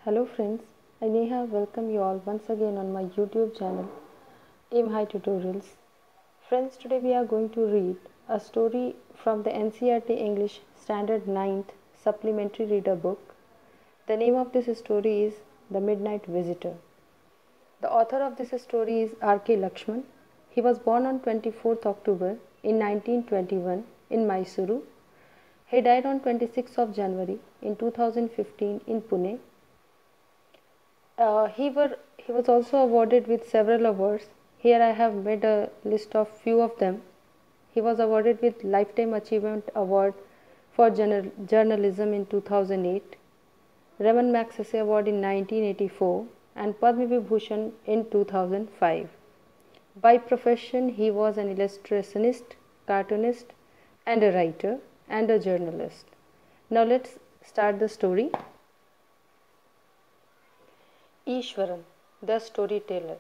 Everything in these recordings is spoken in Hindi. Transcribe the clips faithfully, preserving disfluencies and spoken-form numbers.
Hello friends, I Neha welcome you all once again on my YouTube channel Aim High Tutorials. Friends, today we are going to read a story from the N C E R T English Standard ninth Supplementary Reader book. The name of this story is The Midnight Visitor. The author of this story is R K Lakshman. He was born on twenty-fourth October in nineteen twenty-one in Mysuru. He died on twenty-sixth of January in two thousand fifteen in Pune. Uh, he, were, he was also awarded with several awards. Here I have made a list of few of them. He was awarded with Lifetime Achievement Award for Journal- Journalism in two thousand eight, Raman Magsaysay Award in nineteen eighty-four, and Padma Vibhushan in two thousand five. By profession, he was an illustrationist, cartoonist, and a writer, and a journalist. Now let's start the story. Ishwaran, the storyteller.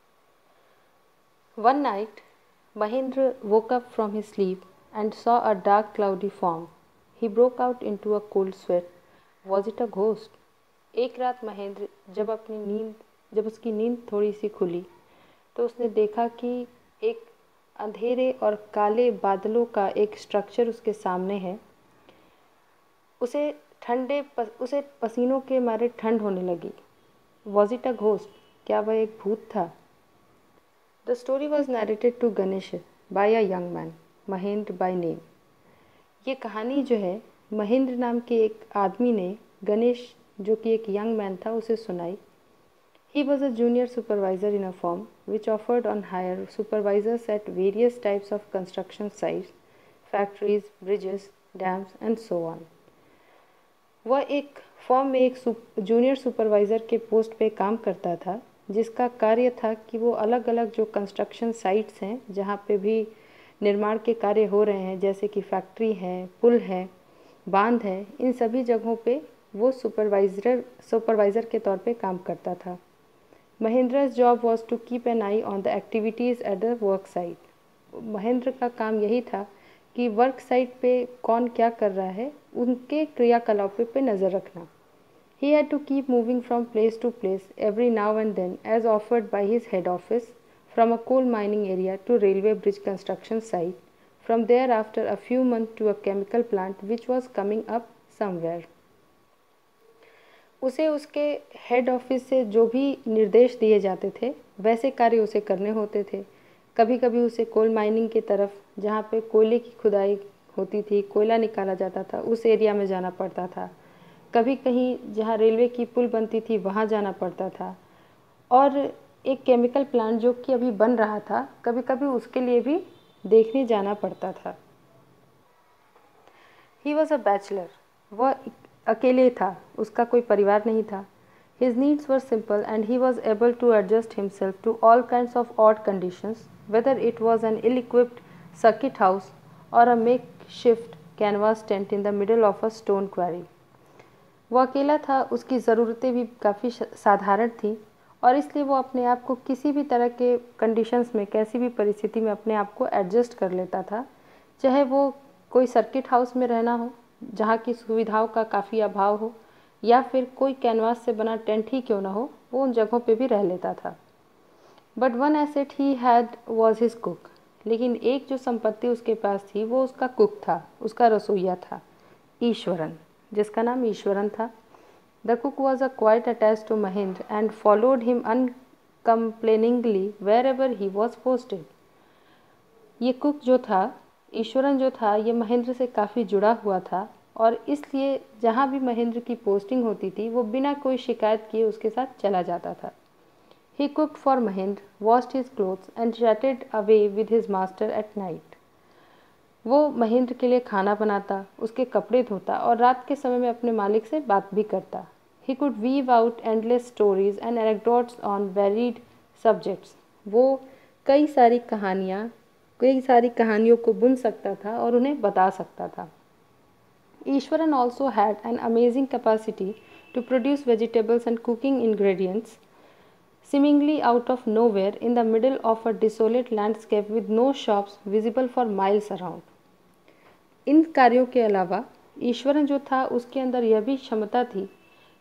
One night, Mahendra woke up from his sleep and saw a dark cloudy form. He broke out into a cold sweat. Was it a ghost? एक रात महेंद्र जब अपनी नींद जब उसकी नींद थोड़ी सी खुली तो उसने देखा कि एक अंधेरे और काले बादलों का एक स्ट्रक्चर उसके सामने है। उसे ठंडे उसे पसीनों के मारे ठंड होने लगी। Was it a ghost? क्या वह एक भूत था? The story was narrated to Ganesh by a young man, Mahendra by name. ये कहानी जो है महेंद्र नाम के एक आदमी ने गणेश जो कि एक यंग मैन था उसे सुनाई. He was a junior supervisor in a firm which offered on hire supervisors at various types of construction sites, factories, bridges, dams and so on. वह एक फॉर्म में एक जूनियर सुपरवाइज़र के पोस्ट पे काम करता था जिसका कार्य था कि वो अलग अलग जो कंस्ट्रक्शन साइट्स हैं जहाँ पे भी निर्माण के कार्य हो रहे हैं जैसे कि फैक्ट्री है, पुल है, बांध है, इन सभी जगहों पे वो सुपरवाइज़र सुपरवाइज़र के तौर पे काम करता था. Mahendra's job was to keep an eye on the activities at the work site. Mahendra का काम यही था कि वर्क साइट पे कौन क्या कर रहा है उनके क्रियाकलापों पे नज़र रखना. He had to keep moving from place to place every now and then as offered by his head office from a coal mining area to railway bridge construction site, from there after a few months to a chemical plant which was coming up somewhere. उसे उसके हेड ऑफिस से जो भी निर्देश दिए जाते थे वैसे कार्य उसे करने होते थे. कभी कभी उसे कोल माइनिंग की तरफ जहाँ पे कोयले की खुदाई होती थी, कोयला निकाला जाता था, उस एरिया में जाना पड़ता था. कभी कहीं जहाँ रेलवे की पुल बनती थी वहाँ जाना पड़ता था. और एक केमिकल प्लांट जो कि अभी बन रहा था कभी कभी उसके लिए भी देखने जाना पड़ता था. He was a bachelor. वह अकेले था, उसका कोई परिवार नहीं था. His needs were simple and he was able to adjust himself to all kinds of odd conditions, whether it was an ill-equipped circuit house or a makeshift canvas tent in the middle of a stone quarry. वो अकेला था, उसकी ज़रूरतें भी काफ़ी साधारण थी और इसलिए वो अपने आप को किसी भी तरह के कंडीशंस में, कैसी भी परिस्थिति में अपने आप को एडजस्ट कर लेता था. चाहे वो कोई सर्किट हाउस में रहना हो जहाँ की सुविधाओं का काफ़ी अभाव हो या फिर कोई कैनवास से बना टेंट ही क्यों ना हो, वो उन जगहों पे भी रह लेता था. But one asset he had was his cook. लेकिन एक जो संपत्ति उसके पास थी वो उसका कुक था, उसका रसोइया था, ईश्वरन, जिसका नाम ईश्वरन था. The cook was a quite attach to Mahendra and followed him uncomplainingly wherever he was posted. ये कुक जो था, ईश्वरन जो था, ये महेंद्र से काफ़ी जुड़ा हुआ था और इसलिए जहाँ भी महेंद्र की पोस्टिंग होती थी वो बिना कोई शिकायत किए उसके साथ चला जाता था. He cooked for Mahendra, washed his clothes and chatted away with his master at night. वो महेंद्र के लिए खाना बनाता, उसके कपड़े धोता और रात के समय में अपने मालिक से बात भी करता. He could weave out endless stories and anecdotes on varied subjects. वो कई सारी कहानियाँ कई सारी कहानियों को बुन सकता था और उन्हें बता सकता था. Ishwaran also had an amazing capacity to produce vegetables and cooking ingredients seemingly out of nowhere in the middle of a desolate landscape with no shops visible for miles around. इन कार्यों के अलावा ईश्वरन जो था उसके अंदर यह भी क्षमता थी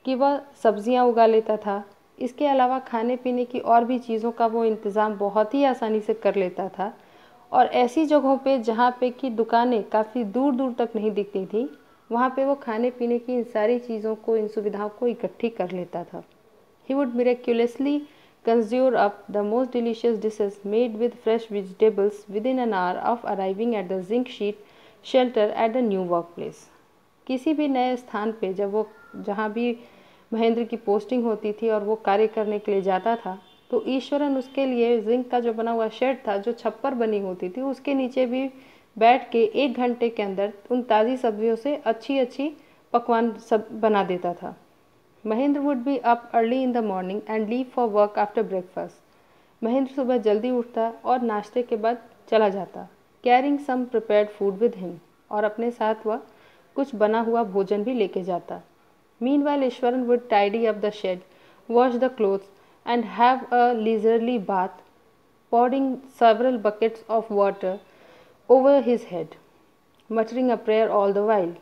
कि वह सब्जियां उगा लेता था। इसके अलावा खाने पीने की और भी चीज़ों का वो इंतज़ाम बहुत ही आसानी से कर लेता था, और ऐसी जगहों पे जहाँ पे कि दुकानें काफ़ी दूर दूर तक नहीं दिखती थी, वहाँ पे वो खाने पीने की इन सारी चीज़ों को, इन सुविधाओं को इकट्ठी कर लेता था। He would miraculously conjure up the most delicious dishes made with fresh vegetables within an hour of arriving at the zinc sheet shelter at the new workplace. किसी भी नए स्थान पे जब वो, जहाँ भी महेंद्र की पोस्टिंग होती थी और वो कार्य करने के लिए जाता था, तो ईश्वरन उसके लिए जिंक का जो बना हुआ शेड था, जो छप्पर बनी होती थी, उसके नीचे भी बैठ के एक घंटे के अंदर उन ताज़ी सब्जियों से अच्छी अच्छी पकवान सब बना देता था। Mahendra would be up early in the morning and leave for work after breakfast. Mahendra सुबह जल्दी उठता और नाश्ते के बाद चला जाता, carrying some prepared food with him, और अपने साथ वह कुछ बना हुआ भोजन भी लेके जाता। Meanwhile Iswaran would tidy up the shed, wash the clothes and have a leisurely bath, pouring several buckets of water over his head, muttering a prayer all the while.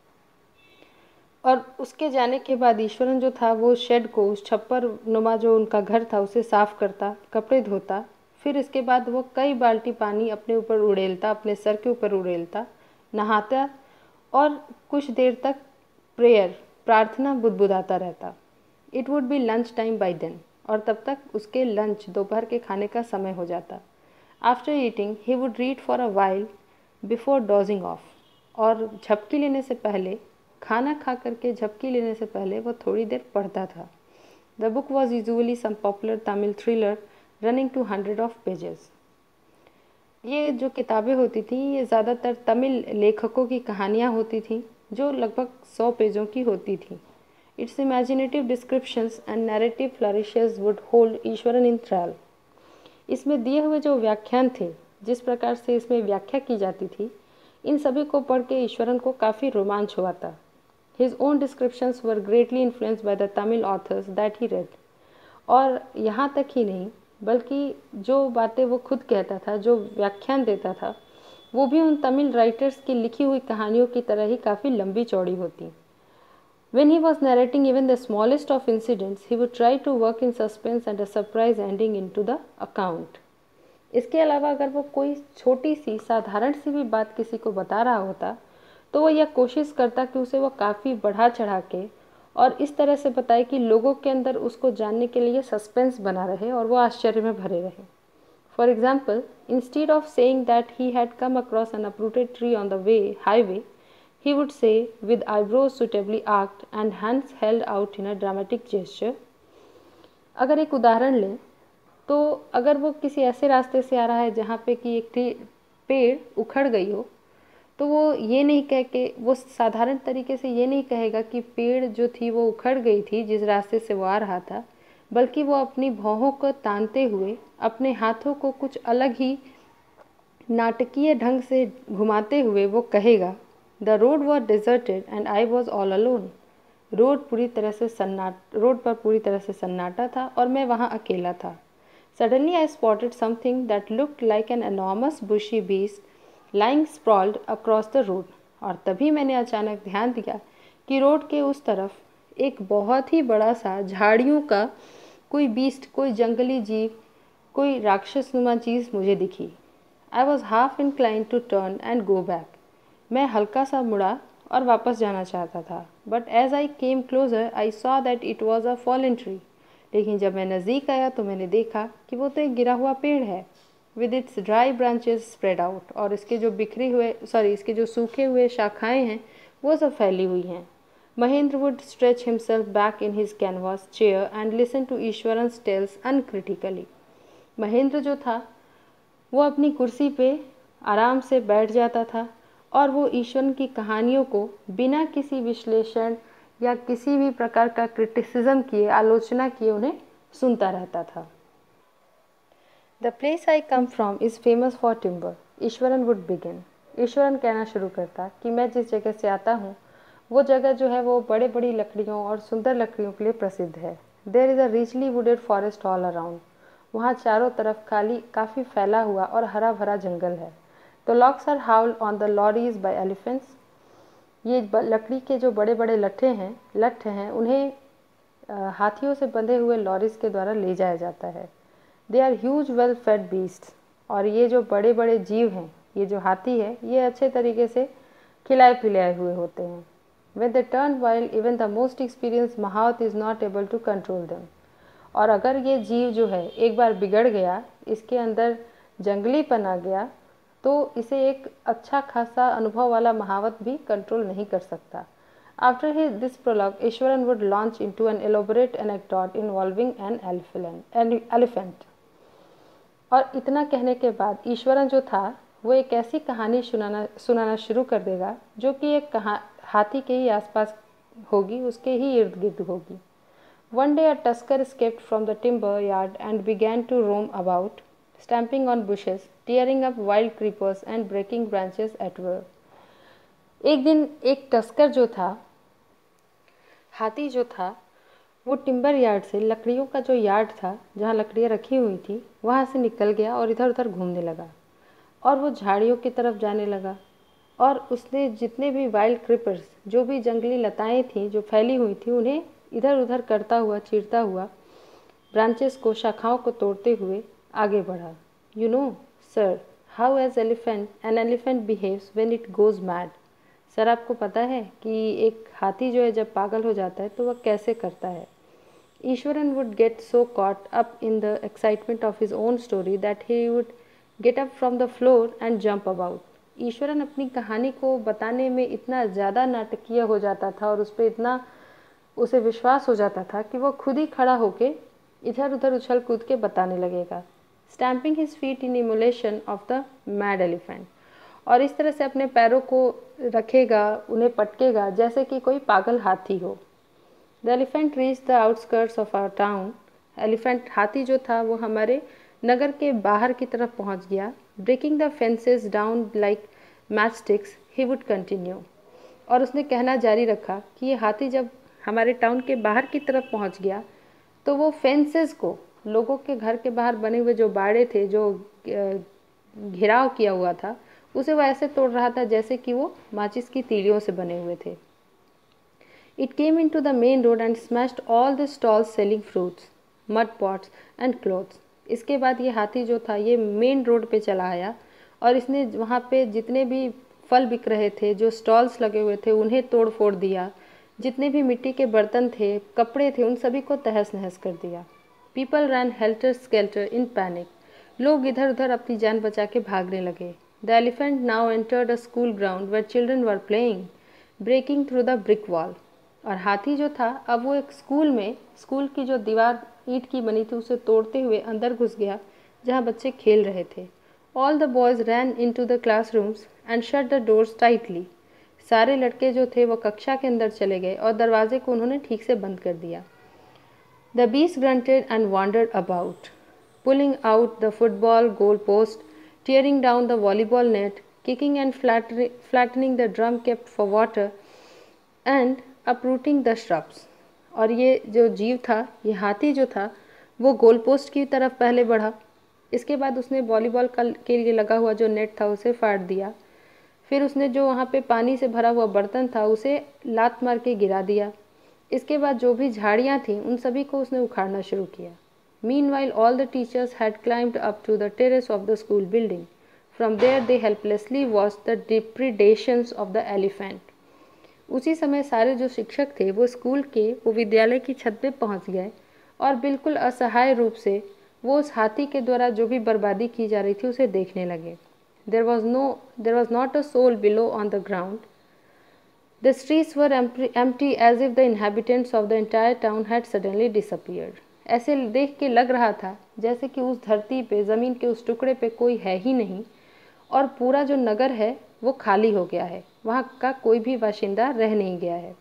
और उसके जाने के बाद ईश्वरन जो था वो शेड को, उस छप्पर नुमा जो उनका घर था, उसे साफ करता, कपड़े धोता, फिर इसके बाद वो कई बाल्टी पानी अपने ऊपर उड़ेलता, अपने सर के ऊपर उड़ेलता, नहाता और कुछ देर तक प्रेयर, प्रार्थना बुदबुदाता रहता। It would be lunch time by then, और तब तक उसके लंच, दोपहर के खाने का समय हो जाता। After eating he would read for a while before dozing off, और झपकी लेने से पहले, खाना खा करके झपकी लेने से पहले वह थोड़ी देर पढ़ता था। The book was usually some popular Tamil thriller running to hundred of pages. ये जो किताबें होती थी, ये ज़्यादातर तमिल लेखकों की कहानियाँ होती थी, जो लगभग सौ पेजों की होती थी। Its imaginative descriptions and narrative flourishes would hold Eswaran in thrall. इसमें दिए हुए जो व्याख्यान थे, जिस प्रकार से इसमें व्याख्या की जाती थी, इन सभी को पढ़ के ईश्वरन को काफ़ी रोमांच हुआ था। His own descriptions were greatly influenced by the Tamil authors that he read. और यहाँ तक ही नहीं, बल्कि जो बातें वो खुद कहता था, जो व्याख्यान देता था, वो भी उन तमिल राइटर्स की लिखी हुई कहानियों की तरह ही काफ़ी लंबी चौड़ी होती। When he was narrating even the smallest of incidents, he would try to work in suspense and a surprise ending into the account. इसके अलावा अगर वो कोई छोटी सी, साधारण सी भी बात किसी को बता रहा होता, तो वो यह कोशिश करता कि उसे वो काफ़ी बढ़ा चढ़ा के और इस तरह से बताए कि लोगों के अंदर उसको जानने के लिए सस्पेंस बना रहे और वो आश्चर्य में भरे रहे। For example, instead of saying that he had come across an uprooted tree on the way highway, he would say, with eyebrows suitably arched and hands held out in a dramatic gesture. अगर एक उदाहरण लें, तो अगर वो किसी ऐसे रास्ते से आ रहा है जहाँ पे कि एक पेड़ उखड़ गई हो, तो वो ये नहीं कह के, वो साधारण तरीके से ये नहीं कहेगा कि पेड़ जो थी वो उखड़ गई थी जिस रास्ते से वो आ रहा था, बल्कि वो अपनी भौहों को तानते हुए, अपने हाथों को कुछ अलग ही नाटकीय ढंग से घुमाते हुए वो कहेगा, the road was deserted and I was all alone. Road पूरी तरह से सन्नाट रोड पर पूरी तरह से सन्नाटा था और मैं वहाँ अकेला था। Suddenly I spotted something that looked like an enormous bushy beast lying sprawled across the road. और तभी मैंने अचानक ध्यान दिया कि रोड के उस तरफ एक बहुत ही बड़ा सा झाड़ियों का कोई बीस्ट, कोई जंगली जीव, कोई राक्षसनुमा चीज़ मुझे दिखी। I was half inclined to turn and go back. मैं हल्का सा मुड़ा और वापस जाना चाहता था, but as I came closer I saw that it was a fallen tree. लेकिन जब मैं नज़दीक आया तो मैंने देखा कि वो तो एक गिरा हुआ पेड़ है, with its dry branches spread out, और इसके जो बिखरे हुए सॉरी इसके जो सूखे हुए शाखाएं हैं वो सब फैली हुई हैं। Mahendra would stretch himself back in his canvas chair and listen to Iswaran's tales uncritically. Mahendra जो था वो अपनी कुर्सी पे आराम से बैठ जाता था और वो ईश्वर की कहानियों को बिना किसी विश्लेषण या किसी भी प्रकार का क्रिटिसिज्म किए, आलोचना किए उन्हें सुनता रहता था। The place I come from is famous for timber, Iswaran would begin. Iswaran कहना शुरू करता कि मैं जिस जगह से आता हूँ वो जगह जो है वो बड़े बड़ी लकड़ियों और सुंदर लकड़ियों के लिए प्रसिद्ध है। There is a richly wooded forest all around. वहाँ चारों तरफ खाली काफ़ी फैला हुआ और हरा भरा जंगल है। The logs are hauled on the lorries by elephants. ये लकड़ी के जो बड़े बड़े लट्ठे हैं लट्ठ हैं उन्हें हाथियों से बंधे हुए लॉरीज के द्वारा ले जाया जाता है। They are huge well fed beasts, और ये जो बड़े बड़े जीव हैं, ये जो हाथी है, ये अच्छे तरीके से खिलाए पिलाए हुए होते हैं। When they turn wild, even the most experienced महावत is not able to control them. और अगर ये जीव जो है एक बार बिगड़ गया, इसके अंदर जंगलीपन आ गया, तो इसे एक अच्छा खासा अनुभव वाला महावत भी कंट्रोल नहीं कर सकता। After his, this prologue, Ishwaran would launch into an elaborate anecdote involving an elephant. An elephant. और इतना कहने के बाद ईश्वरन जो था वो एक ऐसी कहानी सुनाना सुनाना शुरू कर देगा जो कि एक कहा हाथी के ही आसपास होगी, उसके ही इर्द गिर्द होगी। One day a tusker escaped from the timber yard and began to roam about, stamping on bushes, tearing up wild creepers and breaking branches at will. एक दिन एक टस्कर जो था, हाथी जो था, वो टिम्बर यार्ड से, लकड़ियों का जो यार्ड था जहाँ लकड़ियाँ रखी हुई थी, वहाँ से निकल गया और इधर उधर घूमने लगा, और वो झाड़ियों की तरफ जाने लगा, और उसने जितने भी वाइल्ड क्रीपर्स, जो भी जंगली लताएं थीं जो फैली हुई थी, उन्हें इधर उधर करता हुआ, चीरता हुआ, ब्रांचेस को, शाखाओं को तोड़ते हुए आगे बढ़ा। You know sir how as elephant an elephant behaves when it goes mad. Sir आपको पता है कि एक हाथी जो है जब पागल हो जाता है तो वह कैसे करता है। Iswaran would get so caught up in the excitement of his own story that he would get up from the floor and jump about. Iswaran अपनी कहानी को बताने में इतना ज़्यादा नाटकीय हो जाता था और उस पर इतना उसे विश्वास हो जाता था कि वो खुद ही खड़ा होके इधर उधर उछल कूद के बताने लगेगा, stamping his feet in emulation of the mad elephant. और इस तरह से अपने पैरों को रखेगा, उन्हें पटकेगा जैसे कि कोई पागल हाथी हो। The elephant reach the outskirts of our town. Elephant हाथी जो था वो हमारे नगर के बाहर की तरफ पहुंच गया। Breaking the fences down like match sticks he would continue. और उसने कहना जारी रखा कि ये हाथी जब हमारे टाउन के बाहर की तरफ पहुंच गया तो वो फेंसेस को, लोगों के घर के बाहर बने हुए जो बाड़े थे, जो घिराव किया हुआ था, उसे वो ऐसे तोड़ रहा था जैसे कि वो माचिस की तीलियों से बने हुए थे। It came into the main road and smashed all the stalls selling fruits, mud pots and clothes. इसके बाद ये हाथी जो था ये मेन रोड पे चला आया और इसने वहाँ पे जितने भी फल बिक रहे थे, जो स्टॉल्स लगे हुए थे, उन्हें तोड़ फोड़ दिया। जितने भी मिट्टी के बर्तन थे, कपड़े थे, उन सभी को तहस नहस कर दिया। People ran helter skelter in panic. लोग इधर उधर अपनी जान बचा के भागने लगे। The elephant now entered a school ground where children were playing, breaking through the brick wall. और हाथी जो था अब वो एक स्कूल में, स्कूल की जो दीवार ईंट की बनी थी उसे तोड़ते हुए अंदर घुस गया जहाँ बच्चे खेल रहे थे। All the boys ran into the classrooms and shut the doors tightly. सारे लड़के जो थे वो कक्षा के अंदर चले गए और दरवाजे को उन्होंने ठीक से बंद कर दिया। The beast grunted and wandered about, pulling out the football goal post, tearing down the volleyball net, kicking and flattening the drum kept for water, and uprooting the shrubs. और ये जो जीव था, ये हाथी जो था, वो गोल पोस्ट की तरफ पहले बढ़ा। इसके बाद उसने वॉलीबॉल के लिए लगा हुआ जो नेट था उसे फाड़ दिया। फिर उसने जो वहाँ पे पानी से भरा हुआ बर्तन था उसे लात मार के गिरा दिया। इसके बाद जो भी झाड़ियाँ थीं उन सभी को उसने उखाड़ना शुरू किया। Meanwhile, all the teachers had climbed up to the terrace of the school building. From there, they helplessly watched the depredations of the elephant. उसी समय सारे जो शिक्षक थे वो स्कूल के, वो विद्यालय की छत पे पहुंच गए और बिल्कुल असहाय रूप से वो उस हाथी के द्वारा जो भी बर्बादी की जा रही थी उसे देखने लगे। There was no, there was not a soul below on the ground. The streets were empty as if the inhabitants of the entire town had suddenly disappeared. ऐसे देख के लग रहा था जैसे कि उस धरती पे, ज़मीन के उस टुकड़े पे कोई है ही नहीं और पूरा जो नगर है वो खाली हो गया है, वहाँ का कोई भी बाशिंदा रह नहीं गया है।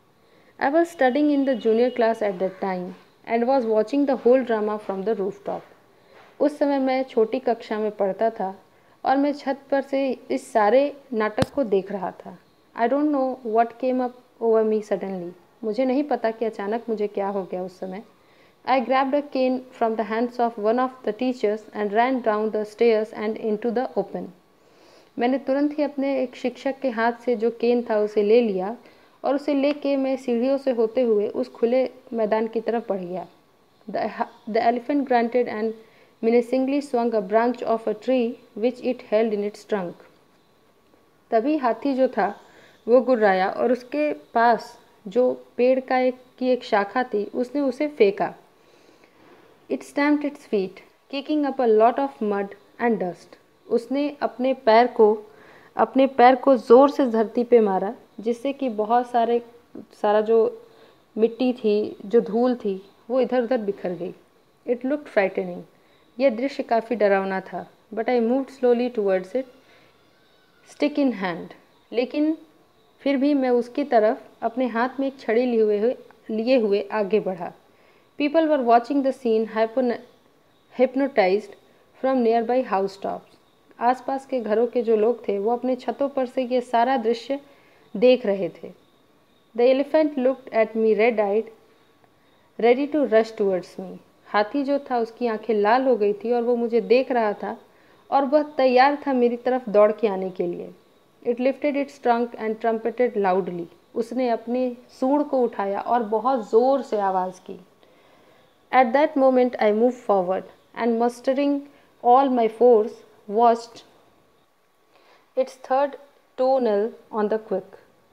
I was studying in the junior class at that time and was watching the whole drama from the rooftop. उस समय मैं छोटी कक्षा में पढ़ता था और मैं छत पर से इस सारे नाटक को देख रहा था। I don't know what came up over me suddenly. मुझे नहीं पता कि अचानक मुझे क्या हो गया उस समय। I grabbed a cane from the hands of one of the teachers and ran down the stairs and into the open. मैंने तुरंत ही अपने एक शिक्षक के हाथ से जो केन था उसे ले लिया और उसे लेके मैं सीढ़ियों से होते हुए उस खुले मैदान की तरफ बढ़ गया। The elephant grunted and menacingly swung a branch of a tree which it held in its trunk. तभी हाथी जो था वो गुर्राया और उसके पास जो पेड़ का एक की एक शाखा थी उसने उसे फेंका। It stamped its feet, kicking up a lot of mud and dust. उसने अपने पैर को अपने पैर को जोर से धरती पे मारा जिससे कि बहुत सारे सारा जो मिट्टी थी जो धूल थी वो इधर उधर बिखर गई। It looked frightening. यह दृश्य काफ़ी डरावना था। But I moved slowly towards it, stick in hand. लेकिन फिर भी मैं उसकी तरफ अपने हाथ में एक छड़ी लिए हुए लिए हुए आगे बढ़ा। People were watching the scene hypnotised from nearby house tops. आसपास के घरों के जो लोग थे वो अपने छतों पर से ये सारा दृश्य देख रहे थे। The elephant looked at me red eyed ready to rush towards me. हाथी जो था उसकी आंखें लाल हो गई थी और वो मुझे देख रहा था और वह तैयार था मेरी तरफ दौड़ के आने के लिए। It lifted its trunk and trumpeted loudly. उसने अपने सूंड को उठाया और बहुत ज़ोर से आवाज़ की। At that moment I move forward and mustering all my force watched its third toenail on the quick.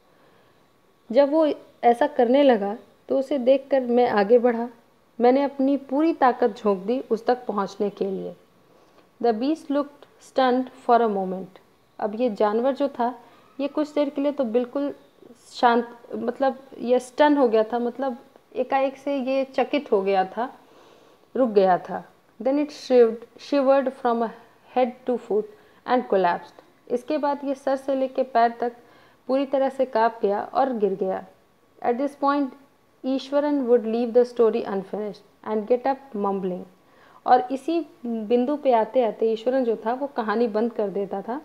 जब वो ऐसा करने लगा तो उसे देखकर मैं आगे बढ़ा। मैंने अपनी पूरी ताकत झोंक दी उस तक पहुंचने के लिए। The beast looked stunned for a moment. अब ये जानवर जो था ये कुछ देर के लिए तो बिल्कुल शांत, मतलब ये स्टन हो गया था, मतलब एकाएक से ये चकित हो गया था, रुक गया था। Then it shivered shivered from head to foot and collapsed. इसके बाद ये सर से लेकर पैर तक पूरी तरह से काँप गया और गिर गया। At this point Iswaran would leave the story unfinished and get up mumbling. और इसी बिंदु पे आते आते ईश्वरन जो था वो कहानी बंद कर देता था।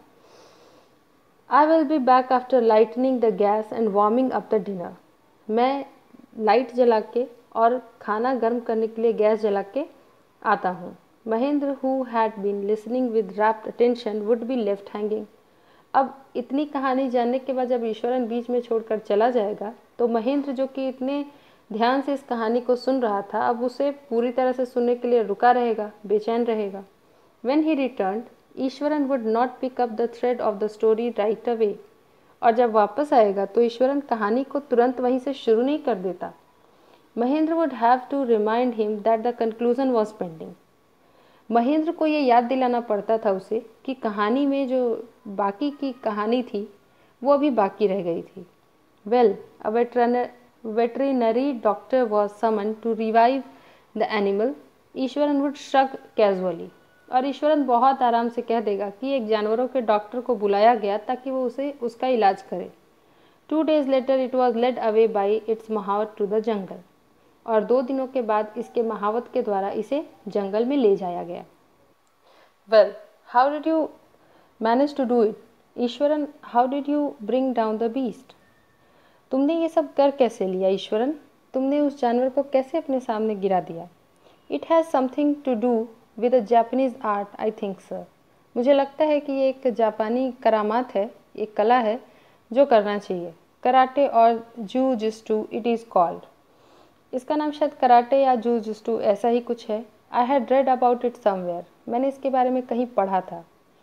I will be back after lighting the gas and warming up the dinner. मैं लाइट जला के और खाना गर्म करने के लिए गैस जला के आता हूँ। Mahendra who had been listening with rapt attention would be left hanging. अब इतनी कहानी जानने के बाद जब ईश्वरन बीच में छोड़कर चला जाएगा तो महेंद्र जो कि इतने ध्यान से इस कहानी को सुन रहा था अब उसे पूरी तरह से सुनने के लिए रुका रहेगा, बेचैन रहेगा। When he returned, Eswaran would not pick up the thread of the story right away. और जब वापस आएगा तो ईश्वरन कहानी को तुरंत वहीं से शुरू नहीं कर देता। Mahendra would have to remind him that the conclusion was pending. Mahendra को ये याद दिलाना पड़ता था उसे कि कहानी में जो बाकी की कहानी थी वो अभी बाकी रह गई थी। Well, a veterinary veterinary doctor was summoned to revive the animal. Eswaran would shrug casually. और ईश्वरन बहुत आराम से कह देगा कि एक जानवरों के डॉक्टर को बुलाया गया ताकि वो उसे उसका इलाज करे। Two days later it was led away by its महावत to the jungle. और दो दिनों के बाद इसके महावत के द्वारा इसे जंगल में ले जाया गया। Well, how did you manage to do it? Eswaran, how did you bring down the beast? तुमने ये सब कर कैसे लिया ईश्वरन? तुमने उस जानवर को कैसे अपने सामने गिरा दिया? It has something to do with a Japanese art, I think, sir. मुझे लगता है कि ये एक जापानी करामात है, एक कला है जो करना चाहिए। कराटे और जूजिस्टू इट इज़ कॉल्ड। इसका नाम शायद कराटे या जूजिस्टू ऐसा ही कुछ है। I had read about it somewhere. मैंने इसके बारे में कहीं पढ़ा था।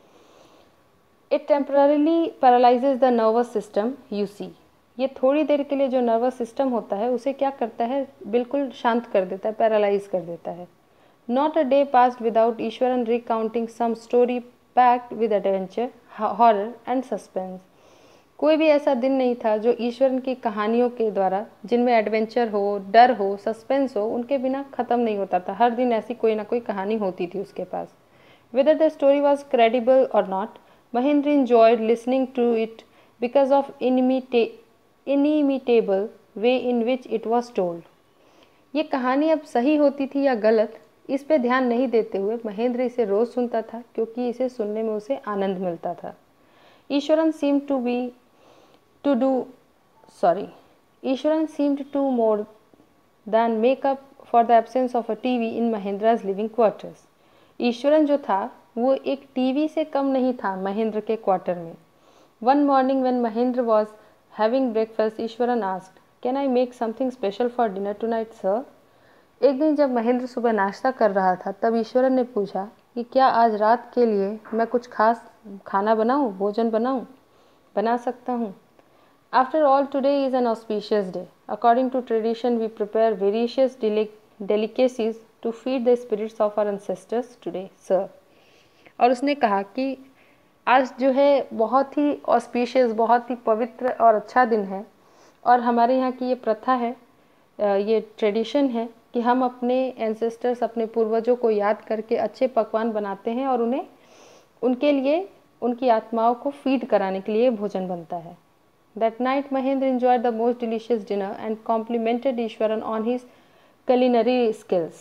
It temporarily paralyzes the nervous system, you see. ये थोड़ी देर के लिए जो नर्वस सिस्टम होता है उसे क्या करता है, बिल्कुल शांत कर देता है, पैरालाइज कर देता है। Not a day passed without Iswaran recounting some story packed with adventure, horror and suspense. कोई भी ऐसा दिन नहीं था जो ईश्वरन की कहानियों के द्वारा, जिनमें एडवेंचर हो, डर हो, सस्पेंस हो, उनके बिना ख़त्म नहीं होता था। हर दिन ऐसी कोई ना कोई कहानी होती थी उसके पास। Whether the story was credible और not, Mahendra enjoyed listening to it because of inimita- inimitable way in which it was told. ये कहानी अब सही होती थी या गलत, इस पे ध्यान नहीं देते हुए महेंद्र इसे रोज़ सुनता था क्योंकि इसे सुनने में उसे आनंद मिलता था। Eswaran seemed to be to do sorry Eswaran seemed to more than make up for the absence of a T V in Mahendra's living quarters. Eswaran जो था वो एक टीवी से कम नहीं था महेंद्र के क्वार्टर में। One morning when Mahendra was Having breakfast, Ishwaran asked, "Can I make something special for dinner tonight, sir?" एक दिन जब महेंद्र सुबह नाश्ता कर रहा था तब ईश्वरन ने पूछा कि क्या आज रात के लिए मैं कुछ खास खाना बनाऊं, भोजन बनाऊं? बना सकता हूं। After all, today is an auspicious day. According to tradition, we prepare various delicacies to feed the spirits of our ancestors today, sir. और उसने कहा कि आज जो है बहुत ही ऑस्पिशियस, बहुत ही पवित्र और अच्छा दिन है, और हमारे यहाँ की ये प्रथा है, ये ट्रेडिशन है कि हम अपने एंसेस्टर्स, अपने पूर्वजों को याद करके अच्छे पकवान बनाते हैं और उन्हें उनके लिए, उनकी आत्माओं को फीड कराने के लिए भोजन बनता है। That night Mahendra enjoyed the most delicious dinner and complimented Ishwaran on his culinary skills.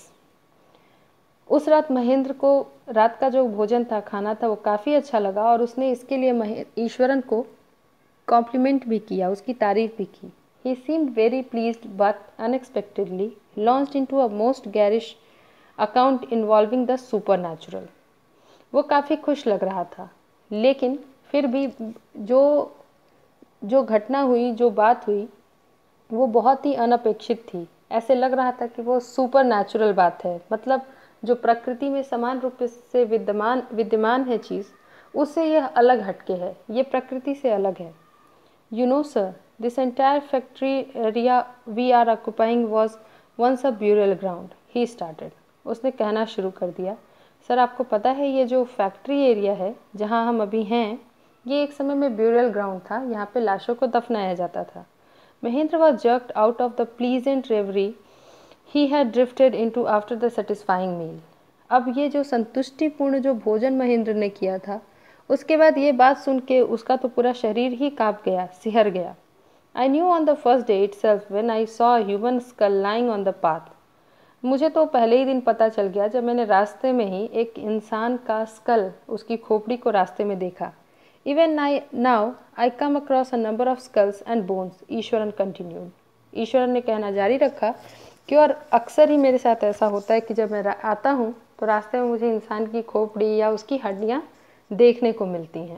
उस रात महेंद्र को रात का जो भोजन था, खाना था, वो काफ़ी अच्छा लगा और उसने इसके लिए ईश्वरन को कॉम्प्लीमेंट भी किया, उसकी तारीफ भी की। He seemed very pleased but unexpectedly launched into a most garish account involving the supernatural. वो काफ़ी खुश लग रहा था, लेकिन फिर भी जो जो घटना हुई, जो बात हुई, वो बहुत ही अनपेक्षित थी। ऐसे लग रहा था कि वो सुपर नेचुरल बात है, मतलब जो प्रकृति में समान रूप से विद्यमान विद्यमान है चीज़, उससे यह अलग हटके है, ये प्रकृति से अलग है। You know, sir, this entire factory area we are occupying was once a burial ground. He started. उसने कहना शुरू कर दिया, सर आपको पता है ये जो फैक्ट्री एरिया है जहाँ हम अभी हैं, ये एक समय में ब्यूरल ग्राउंड था, यहाँ पे लाशों को दफनाया जाता था। Mahendra was jerked out of the pleasant reverie he had drifted into after the satisfying meal. अब ये जो संतुष्टिपूर्ण जो भोजन महेंद्र ने किया था, उसके बाद ये बात सुन के उसका तो पूरा शरीर ही काँप गया, सिहर गया। I knew on the first day itself when I saw a human skull lying on the path. मुझे तो पहले ही दिन पता चल गया जब मैंने रास्ते में ही एक इंसान का स्कल, उसकी खोपड़ी को रास्ते में देखा। Even I, now I come across a number of skulls and bones, Eswaran continued. Eswaran ने कहना जारी रखा कि और अक्सर ही मेरे साथ ऐसा होता है कि जब मैं आता हूँ तो रास्ते में मुझे इंसान की खोपड़ी या उसकी हड्डियाँ देखने को मिलती हैं।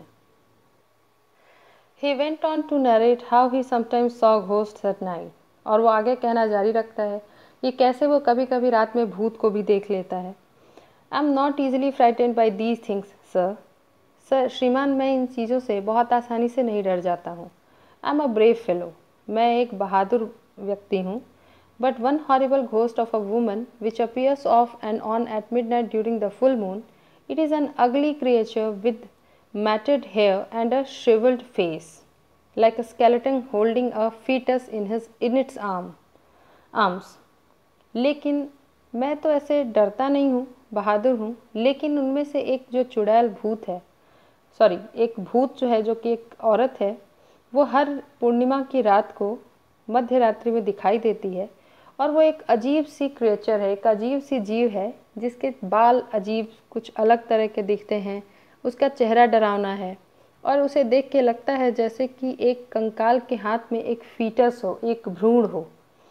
He went on to narrate how he sometimes saw ghosts at night. और वो आगे कहना जारी रखता है कि कैसे वो कभी कभी रात में भूत को भी देख लेता है। I am not easily frightened by these things, sir. Sir श्रीमान, मैं इन चीज़ों से बहुत आसानी से नहीं डर जाता हूँ। I am a brave fellow, मैं एक बहादुर व्यक्ति हूँ। But one horrible ghost of a woman which appears off and on at midnight during the full moon, it is an ugly creature with matted hair and a shrivelled face, like a skeleton holding a foetus in his in its arm arms. लेकिन मैं तो ऐसे डरता नहीं हूँ, बहादुर हूँ, लेकिन उनमें से एक जो चुड़ैल भूत है, सॉरी एक भूत जो है, जो कि एक औरत है, वो हर पूर्णिमा की रात को मध्य रात्रि में दिखाई देती है, और वो एक अजीब सी क्रिएचर है, एक अजीब सी जीव है जिसके बाल अजीब कुछ अलग तरह के दिखते हैं, उसका चेहरा डरावना है, और उसे देख के लगता है जैसे कि एक कंकाल के हाथ में एक फीटस हो, एक भ्रूण हो।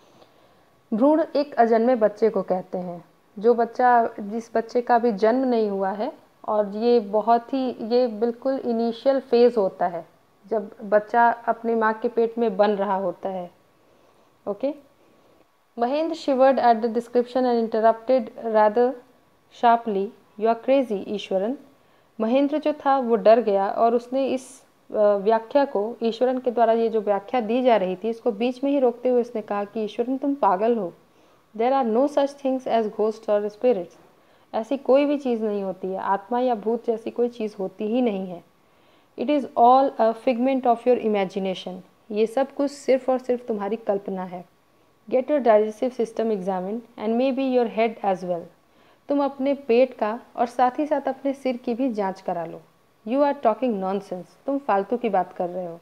भ्रूण एक अजन्मे बच्चे को कहते हैं, जो बच्चा, जिस बच्चे का भी जन्म नहीं हुआ है, और ये बहुत ही, ये बिल्कुल इनिशियल फेज़ होता है जब बच्चा अपने माँ के पेट में बन रहा होता है। Okay. Mahendra shivered at the description and interrupted rather sharply, you are crazy Iswaran. Mahendra जो था वो डर गया और उसने इस व्याख्या को, ईश्वरन के द्वारा ये जो व्याख्या दी जा रही थी, इसको बीच में ही रोकते हुए उसने कहा कि ईश्वरन, तुम पागल हो। There are no such things as ghost और स्पिरिट्स। ऐसी कोई भी चीज़ नहीं होती है, आत्मा या भूत जैसी कोई चीज़ होती ही नहीं है। It is all a figment of your imagination. ये सब कुछ सिर्फ और सिर्फ तुम्हारी कल्पना है। Get your digestive system examine and maybe your head as well. तुम अपने पेट का और साथ ही साथ अपने सिर की भी जांच करा लो। यू आर टॉकिंग नॉनसेंस, तुम फालतू की बात कर रहे हो।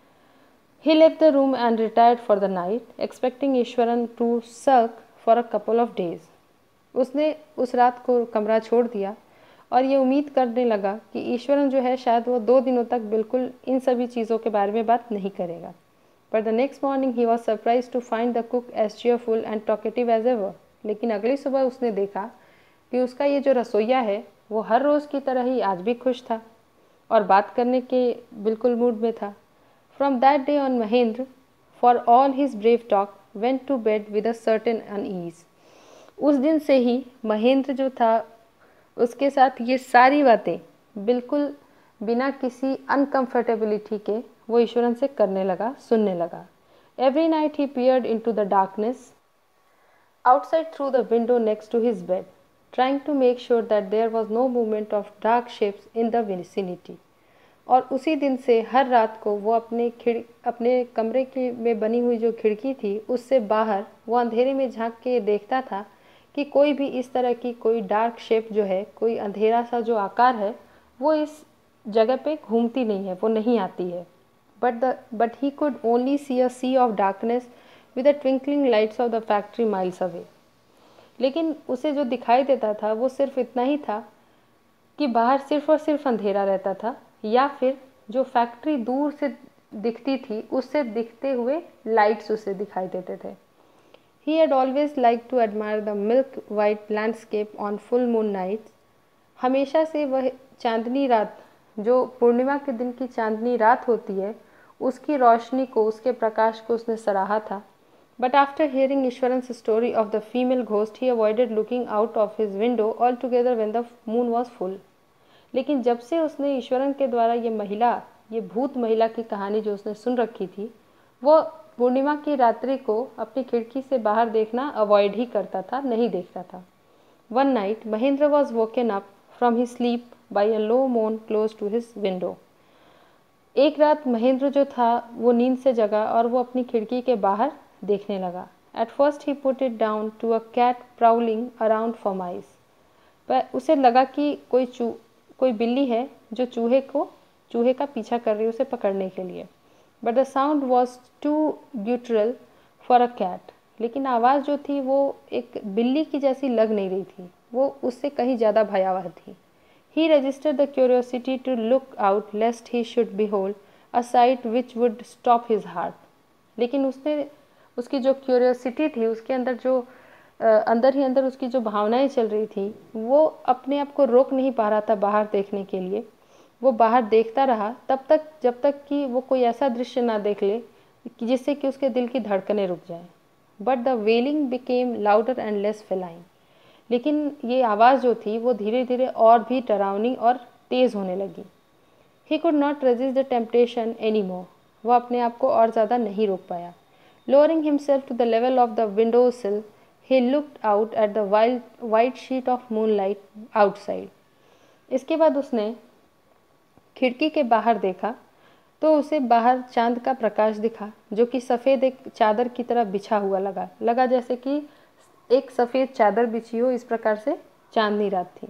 He left the room and retired for the night, expecting Iswaran to sulk for a couple of days. उसने उस रात को कमरा छोड़ दिया और ये उम्मीद करने लगा कि ईश्वरन जो है शायद वो दो दिनों तक बिल्कुल इन सभी चीज़ों के बारे में बात नहीं करेगा। पर the next morning he was surprise to find the cook as cheerful and talkative as ever. लेकिन अगली सुबह उसने देखा कि उसका ये जो रसोइया है वो हर रोज़ की तरह ही आज भी खुश था और बात करने के बिल्कुल मूड में था। From that day on, Mahendra, for all his brave talk, went to bed with a certain unease. उस दिन से ही महेंद्र जो था उसके साथ ये सारी बातें बिल्कुल बिना किसी अनकम्फर्टेबिलिटी के वो ईश्वरन से करने लगा, सुनने लगा. Every night he peered into the darkness outside through the window next to his bed, trying to make sure that there was no movement of dark shapes in the vicinity. और उसी दिन से हर रात को वो अपने खिड़ अपने कमरे की में बनी हुई जो खिड़की थी उससे बाहर वो अंधेरे में झांक के देखता था कि कोई भी इस तरह की कोई डार्क शेप जो है, कोई अंधेरा सा जो आकार है, वो इस जगह पे घूमती नहीं है, वो नहीं आती है. But the but he could only see a sea of darkness with the twinkling lights of the factory miles away. लेकिन उसे जो दिखाई देता था वो सिर्फ इतना ही था कि बाहर सिर्फ और सिर्फ अंधेरा रहता था, या फिर जो फैक्ट्री दूर से दिखती थी उससे दिखते हुए लाइट्स उसे दिखाई देते थे. He had always liked to admire the milk white landscape on full moon nights. हमेशा से वह चांदनी रात, जो पूर्णिमा के दिन की चांदनी रात होती है, उसकी रोशनी को, उसके प्रकाश को उसने सराहा था. But after hearing Ishwaran's story of the female ghost, he avoided looking out of his window altogether when the moon was full. लेकिन जब से उसने ईश्वरन के द्वारा ये महिला, ये भूत महिला की कहानी जो उसने सुन रखी थी, वो पूर्णिमा की रात्रि को अपनी खिड़की से बाहर देखना अवॉइड ही करता था, नहीं देखता था. One night Mahendra was woken up from his sleep by a low moan close to his window. एक रात महेंद्र जो था वो नींद से जगा और वो अपनी खिड़की के बाहर देखने लगा. At first he put it down to a cat prowling around for mice. पर उसे लगा कि कोई चू कोई बिल्ली है जो चूहे को चूहे का पीछा कर रही है उसे पकड़ने के लिए. But the sound was too brutal for a cat. लेकिन आवाज़ जो थी वो एक बिल्ली की जैसी लग नहीं रही थी, वो उससे कहीं ज़्यादा भयावह थी. He registered the curiosity to look out lest he should behold a sight which would stop his heart. लेकिन उसने उसकी जो क्यूरियोसिटी थी, उसके अंदर जो आ, अंदर ही अंदर उसकी जो भावनाएं चल रही थी, वो अपने आप को रोक नहीं पा रहा था बाहर देखने के लिए. वो बाहर देखता रहा तब तक जब तक कि वो कोई ऐसा दृश्य ना देख ले कि जिससे कि उसके दिल की धड़कनें रुक जाएं. But the wailing became louder and less feline. लेकिन ये आवाज़ जो थी वो धीरे धीरे और भी डरावनी और तेज़ होने लगी. He could not resist the temptation any more. वो अपने आप को और ज़्यादा नहीं रोक पाया. Lowering himself to the level of the window sill, he looked out at the wild white sheet of moonlight outside. इसके बाद उसने खिड़की के बाहर देखा तो उसे बाहर चांद का प्रकाश दिखा, जो कि सफ़ेद एक चादर की तरह बिछा हुआ लगा लगा जैसे कि एक सफ़ेद चादर बिछी हो, इस प्रकार से चांदनी रात थी.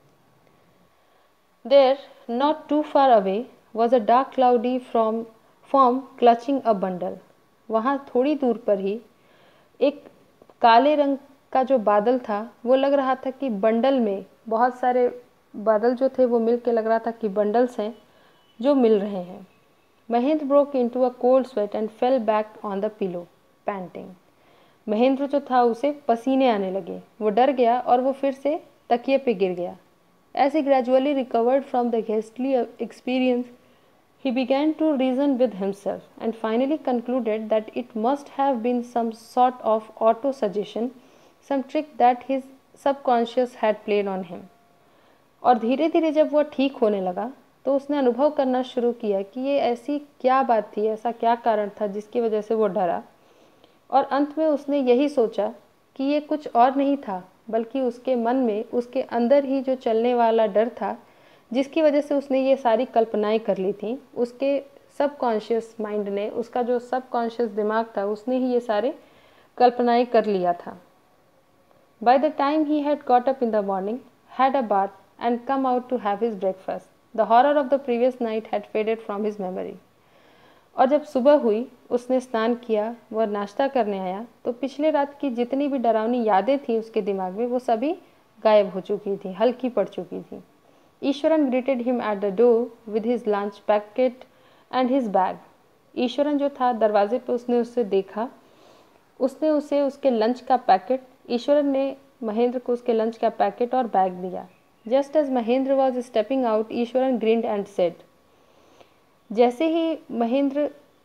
There, not too far away, was a dark cloudy from form clutching a bundle. वहाँ थोड़ी दूर पर ही एक काले रंग का जो बादल था वो लग रहा था कि बंडल में, बहुत सारे बादल जो थे वो मिल के लग रहा था कि बंडल्स हैं जो मिल रहे हैं. Mahendra broke into a cold sweat and fell back on the pillow panting. Mahendra जो था उसे पसीने आने लगे, वो डर गया और वो फिर से तकिए पे गिर गया. As he gradually recovered from the ghastly experience, he began to reason with himself and finally concluded that it must have been some sort of auto-suggestion, some trick that his subconscious had played on him. और धीरे धीरे जब वह ठीक होने लगा तो उसने अनुभव करना शुरू किया कि ये ऐसी क्या बात थी, ऐसा क्या कारण था जिसकी वजह से वो डरा. और अंत में उसने यही सोचा कि ये कुछ और नहीं था बल्कि उसके मन में, उसके अंदर ही जो चलने वाला डर था, जिसकी वजह से उसने ये सारी कल्पनाएं कर ली थी. उसके सबकॉन्शियस माइंड ने, उसका जो सबकॉन्शियस दिमाग था, उसने ही ये सारे कल्पनाएं कर लिया था. By the time he had got up in the morning, had a bath and come out to have his breakfast, the horror of the previous night had faded from his memory. और जब सुबह हुई, उसने स्नान किया, वह नाश्ता करने आया तो पिछले रात की जितनी भी डरावनी यादें थी उसके दिमाग में, वो सभी गायब हो चुकी थी, हल्की पड़ चुकी थी. Eswaran greeted him at the door with his lunch packet and his bag. Eswaran जो था दरवाजे पे, उसने उससे देखा, उसने उसे उसके लंच का पैकेट, ईश्वरन ने महेंद्र को उसके लंच का पैकेट और बैग दिया. Just as Mahendra was stepping out, Eeshwaran grinned and said. जैसे ही महेंद्र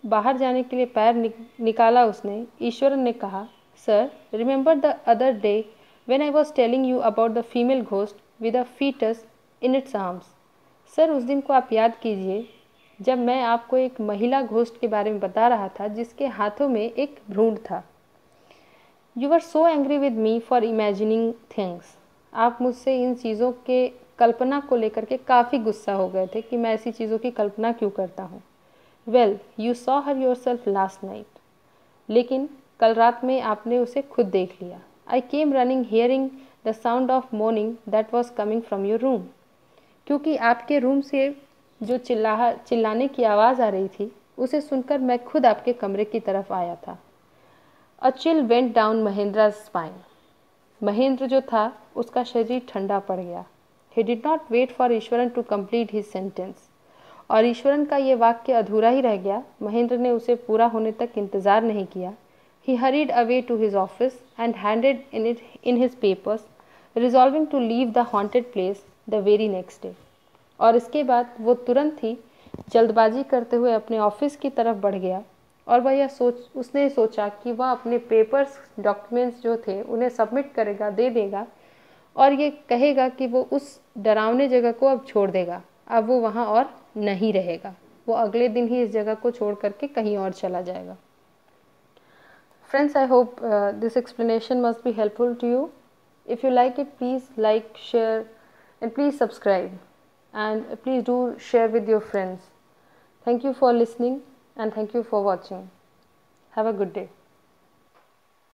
बाहर जाने के लिए पैर निक, निकाला उसने, ईश्वरन ने कहा, sir, remember the other day when I was telling you about the female ghost with a foetus in its arms. Sir, उस दिन को आप याद कीजिए जब मैं आपको एक महिला घोस्ट के बारे में बता रहा था जिसके हाथों में एक भ्रूण था। You are so angry with me for imagining things. आप मुझसे इन चीज़ों के कल्पना को लेकर के काफ़ी गुस्सा हो गए थे कि मैं ऐसी चीज़ों की कल्पना क्यों करता हूँ। Well, you saw her yourself last night. लेकिन कल रात में आपने उसे खुद देख लिया। I came running hearing the sound of mourning that was coming from your room. क्योंकि आपके रूम से जो चिल्ला चिल्लाने की आवाज़ आ रही थी उसे सुनकर मैं खुद आपके कमरे की तरफ आया था। A chill went down Mahendra spine. Mahendra जो था उसका शरीर ठंडा पड़ गया। He did not wait for Eeshwaran to complete his sentence. और ईश्वरन का ये वाक्य अधूरा ही रह गया। महेंद्र ने उसे पूरा होने तक इंतज़ार नहीं किया। He hurried away to his office and handed in it in his papers, resolving to leave the haunted place the very next day. और इसके बाद वो तुरंत ही जल्दबाजी करते हुए अपने ऑफिस की तरफ बढ़ गया और वह यह सोच उसने सोचा कि वह अपने पेपर्स डॉक्यूमेंट्स जो थे उन्हें सबमिट करेगा, दे देगा और ये कहेगा कि वो उस डरावने जगह को अब छोड़ देगा। अब वो वहाँ और नहीं रहेगा। वो अगले दिन ही इस जगह को छोड़ करके कहीं और चला जाएगा। Friends, I hope uh, this explanation must be helpful to you. If you like it, please like, share, and please subscribe. And please do share with your friends. Thank you for listening and thank you for watching. Have a good day.